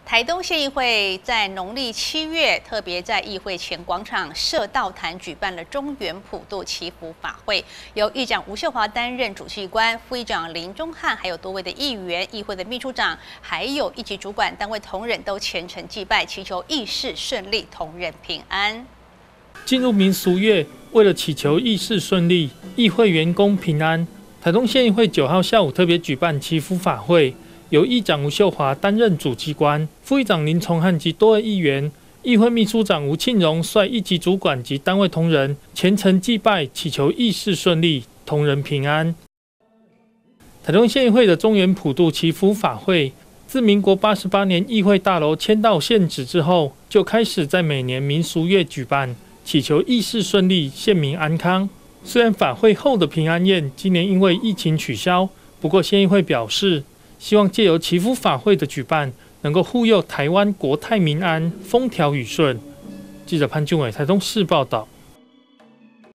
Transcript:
台东县议会在农历7月，特别在议会前广场社道坛举办了中元普渡祈福法会，由议长吴秀华担任主祭官，副议长林忠汉，还有多位的议员、议会的秘书长，还有一级主管单位同仁都虔诚祭拜，祈求议事顺利，同仁平安。 进入民俗月，为了祈求议事顺利、议会员工平安，台东县议会9号下午特别举办祈福法会。由议长吴秀华担任主祭官，副议长林崇汉及多位议员，议会秘书长吴庆荣率一级主管及单位同仁虔诚祭拜，祈求议事顺利，同仁平安。台东县议会的中元普渡祈福法会，自民国88年议会大楼迁到县址之后，就开始在每年民俗月举办，祈求议事顺利，县民安康。虽然法会后的平安宴今年因为疫情取消，不过县议会表示，希望借由祈福法会的举办，能够护佑台湾国泰民安、风调雨顺。记者潘俊伟台东市报道。